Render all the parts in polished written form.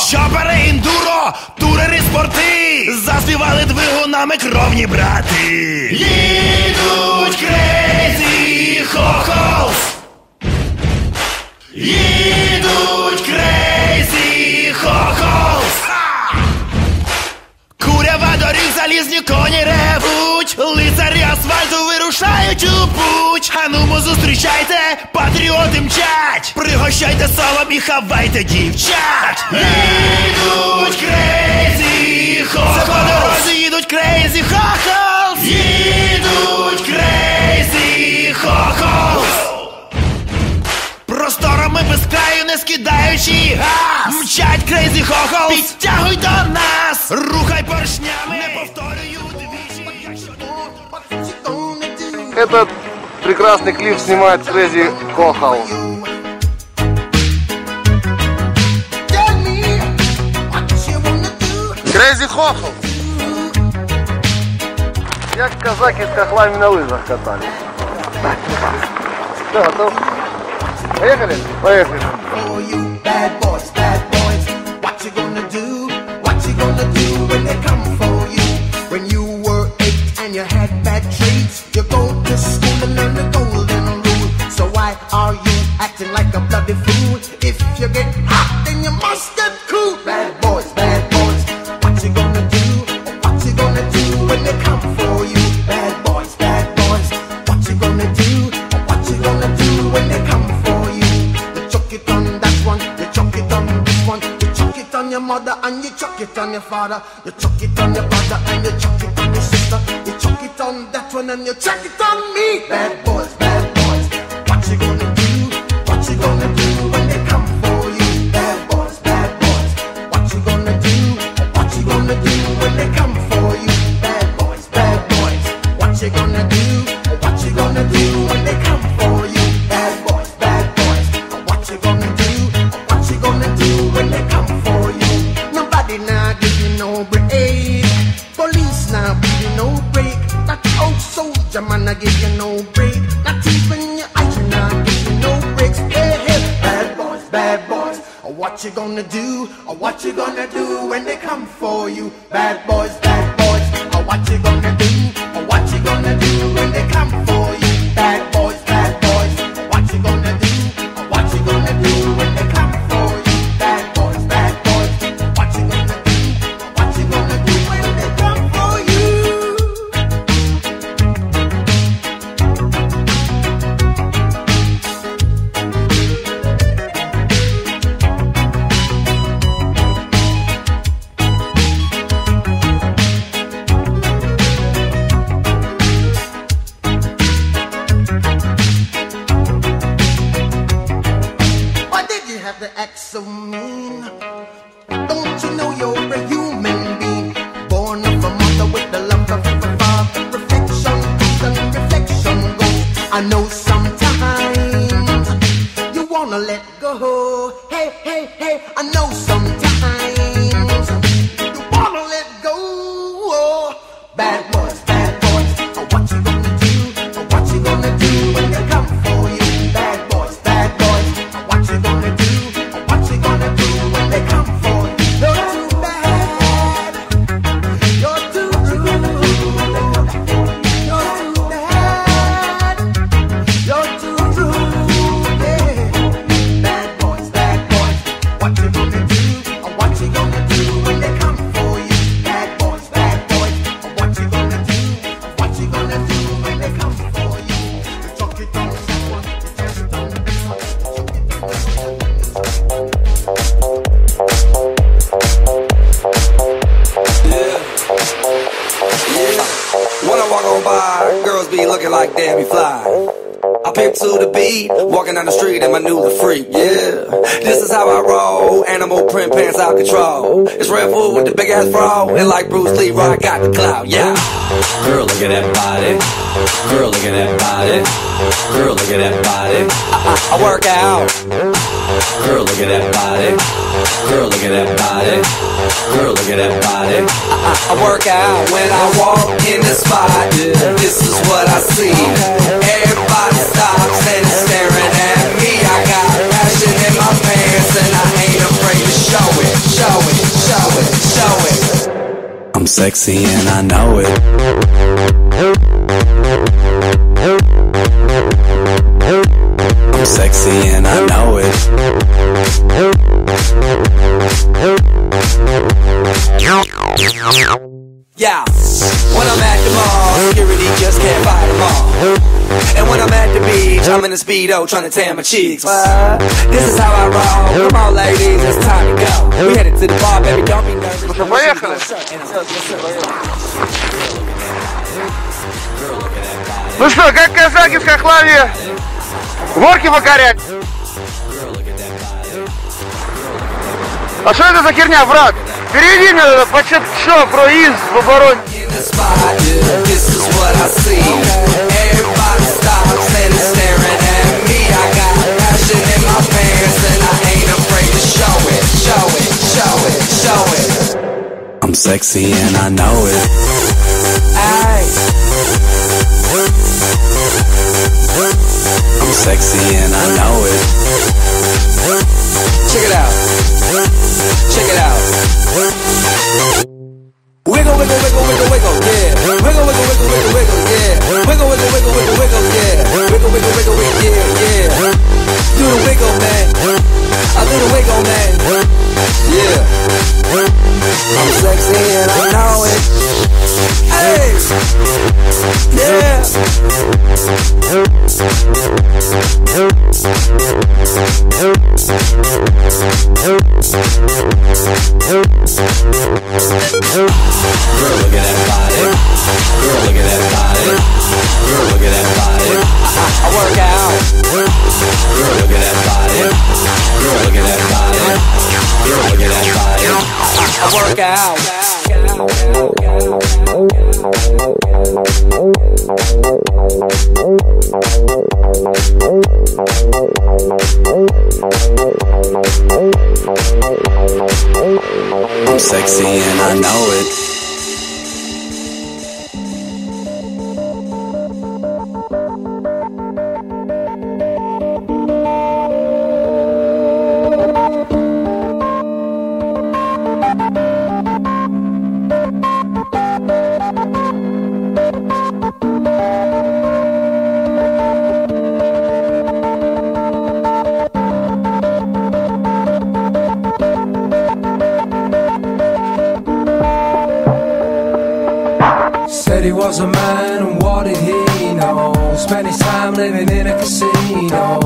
Чопери, індуро, турери, спорти заспівали двигунами кровні брати. Їдуть Crazy Хохолс, їдуть Crazy Хохолс. Курява доріг, залізні коні ревуть, лицарі асфальту вирушають у путь. Анумо зустрічайте, патріоти мчать, пригощайте солом і хавайте дівчат. Їдуть Crazy Хохолс, це по дорозі їдуть Crazy Хохолс, їдуть Crazy Хохолс. Просторами без краю, не скидаючи газ, мчать Crazy Хохолс, підтягуй до нас, рухай поршнями, не повторюю двічі, якщо не... Этот прекрасный клип снимает Crazy Хохолс. Crazy Хохолс! Як казаки с хохлами на лыжах катались. Все, готов? Поехали? Поехали. Bad boys, what you gonna do? What you gonna do when they come for you? When you were 8 and you had bad traits, you go to school and learn the golden rule. So why are you acting like a bloody fool? If you get hot, then you must get cool. Bad boys, what you gonna do? What you gonna do when they come for you? Bad boys, what you gonna do? What you gonna do when they come for you? You chuck it on that one, you chuck it on this one, you chuck it on your mother and you chuck it on your father, you chuck it on your brother and you chuck it on your sister, you chuck it on that one and you chuck it on me. Bad boys, what you gonna do? What you gonna do when they come for you? Bad boys, what you gonna do? What you gonna do when they come for you? Bad boys, what you gonna do? What you gonna do when they come for you? Bad boys, what you gonna do? What you gonna do when they come for you? Nobody now give you no break, police now give you no break, that old soldier man I give you no break, not even your eyes now give you no breaks. Hey, bad boys, what you gonna do? What you gonna do when they come for you? Bad boys, what you gonna do? What you gonna do when they come for you? Bad boys, what you gonna do? What you gonna do when they come for you? Bad boys, what you gonna do? What you gonna do when they come for you? Why did you have to act so mean? Don't you know you're a human being, born of a mother with the love of a father? Reflection comes and reflection goes. I know sometimes you wanna let go. Hey, I know sometimes you wanna let go. Bad boys, what you gonna do? What you gonna do when they come for you? Bad boys, what you gonna do? What you gonna do when they come for you? You're too bad, you're too rude, you're too bad, you're too rude, yeah. Bad boys, what you gonna do? What you gonna do when they come for you? Bad boys, what you gonna do? What you gonna do when they come for you? You chuck it on that one, you chuck it on this one, When I walk on by, girls be looking like Debbie Fly. I pimp to the beat, walking down the street and my new the freak, yeah. This is how I roll, animal print pants out control. It's Red Bull with the big ass bra, and like Bruce Lee, I got the clout, yeah. Girl, look at that body. Girl, look at that body. Girl, look at that body. I work out. Girl, look at that body. Girl, look at that body. Girl, look at that body. I work out when I walk in the spot. This is what I see. Everybody stops and is staring at me. I got passion in my pants and I ain't afraid to show it. Show sexy and I know it. I'm sexy and I know it. Yeah, when I'm at the mall, security just can't fight them all. And when I'm at the beach, I'm in a Speedo trying to tan my cheeks. This is how I roll. Come on, ladies, it's time to go. We headed to the bar, baby, don't be nervous. Ну что, поехали? Ну что, как казаки с хохлами горки покорять? А что это за херня, брат? Переведи мне это, почет что, проезд в обороне. I'm sexy and I know it. I'm sexy and I know it. Check it out. Check it out. Wiggle, wiggle, wiggle, wiggle, wiggle, yeah. Wiggle, wiggle, wiggle, wiggle, wiggle, yeah. Wiggle, wiggle, wiggle, wiggle, wiggle, yeah. Wiggle, wiggle, wiggle, wiggle, yeah, yeah. Do the wiggle, man. I do the wiggle, man. Yeah. I'm sexy and I know it. Hey. Yeah. Girl, look at that body. Girl, look at that body. Girl, look at that body. I work out. Girl, look at that body. Girl, look at that body. Girl, look at that body. I work out. I'm sexy and I know it. Said he was a man, and what did he know? Spent his time living in a casino.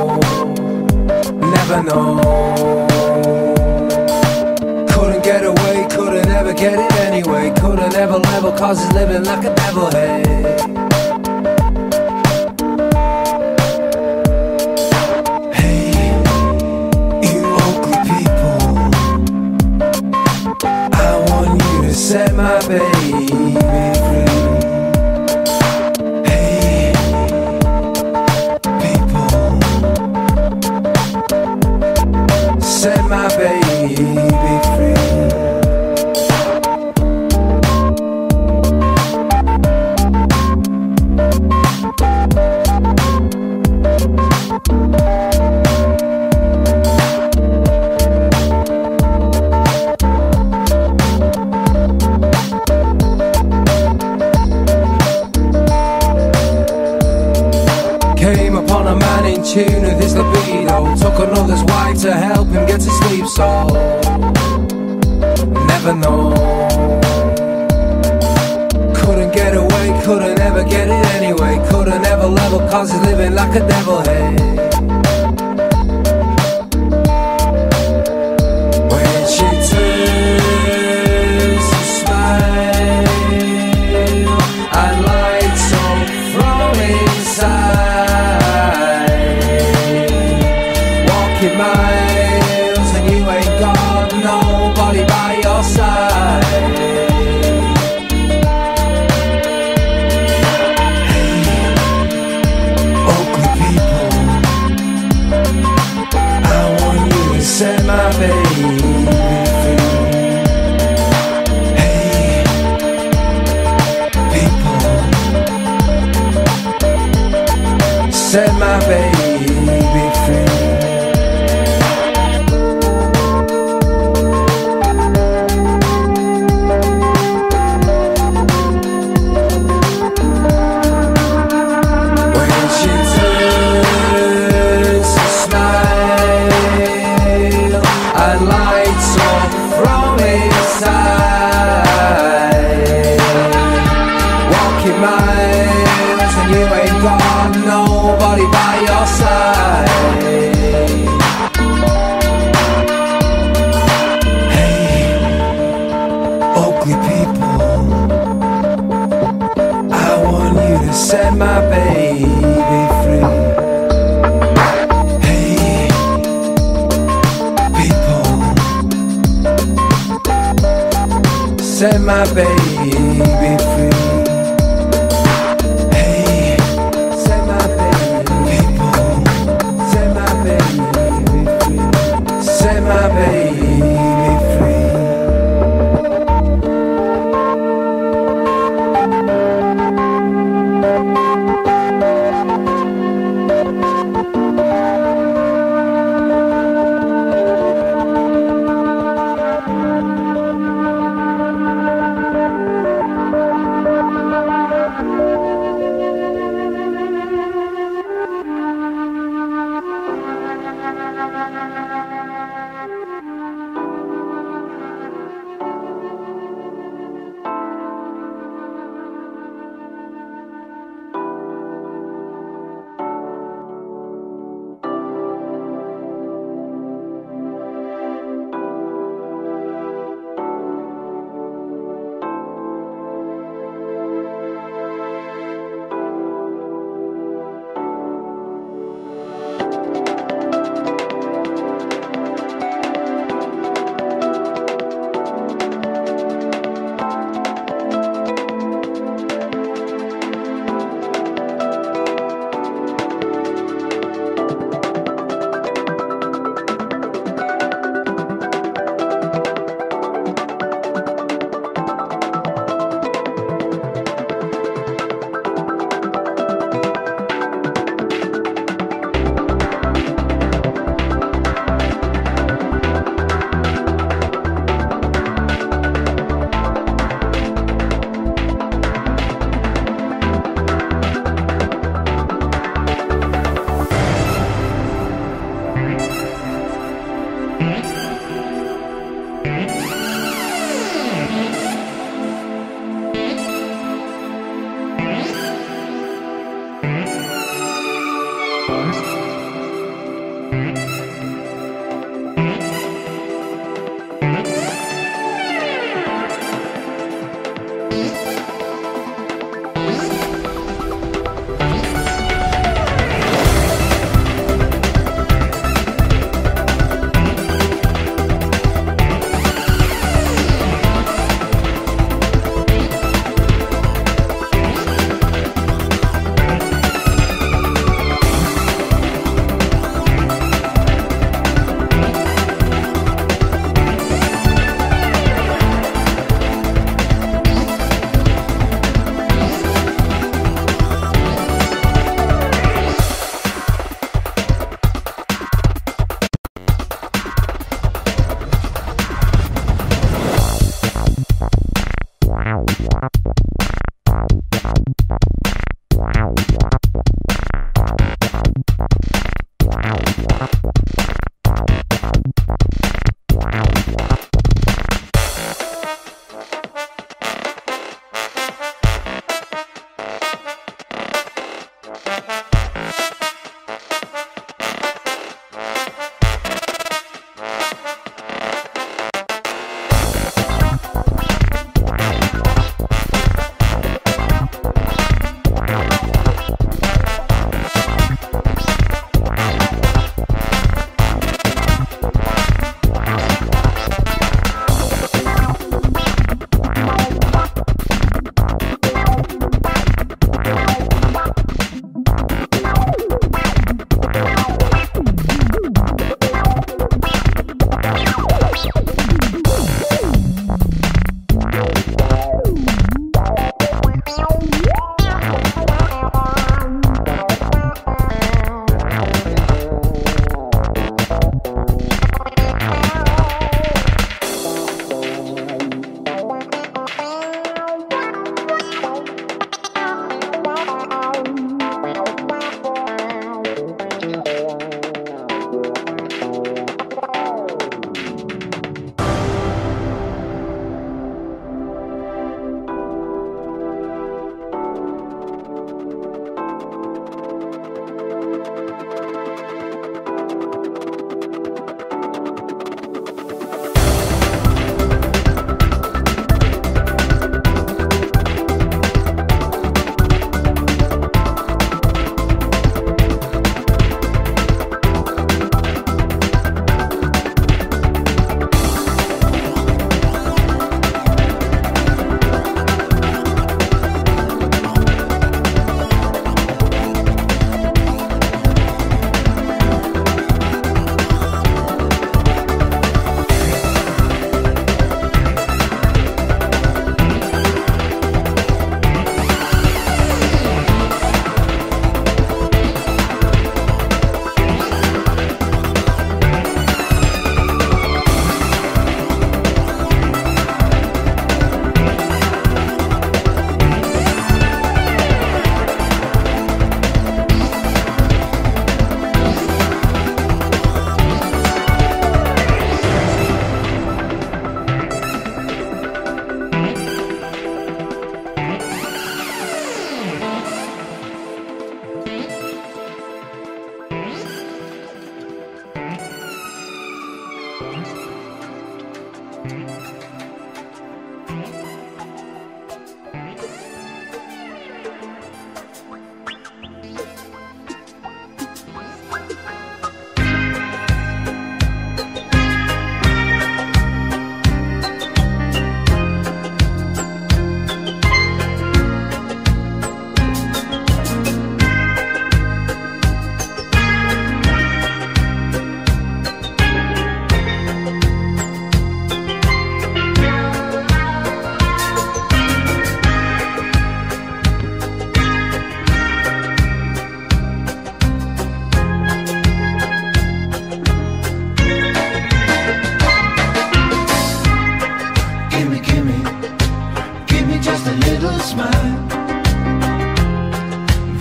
Never know. Couldn't get away, couldn't ever get it anyway. Couldn't ever level, cause he's living like a devil, hey. Hey, you ugly people, I want you to set my baby free. Hey, people, set my baby free. Came upon a man in tune with his libido. Took another's wife to help him get to sleep, so never know. Couldn't get away, couldn't ever get it anyway. Couldn't ever level, cause he's living like a devil, hey. When she turns to smile, I'd light some from inside. Walking miles and you ain't got nobody by your side. Hey, ugly people, I want you to set my baby free. Hey, people, set my baby free. worse and you ain't got nobody by your side. Hey, ugly people, I want you to set my baby free. Hey, people, set my baby free. Hey, set my baby, people, set my baby free. Set my baby free.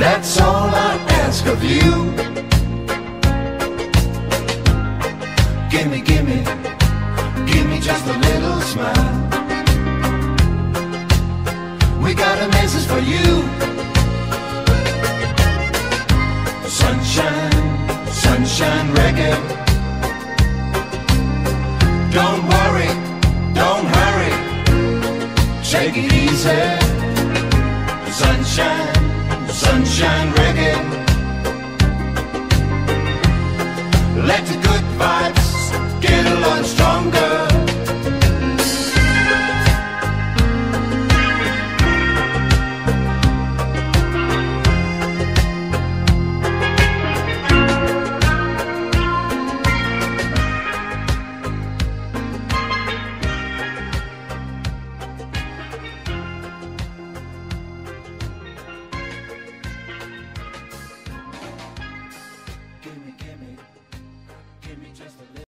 That's all I ask of you. Gimme, gimme, gimme just a little smile. We got a message for you. Sunshine, sunshine reggae. Don't worry, don't hurry, take it easy.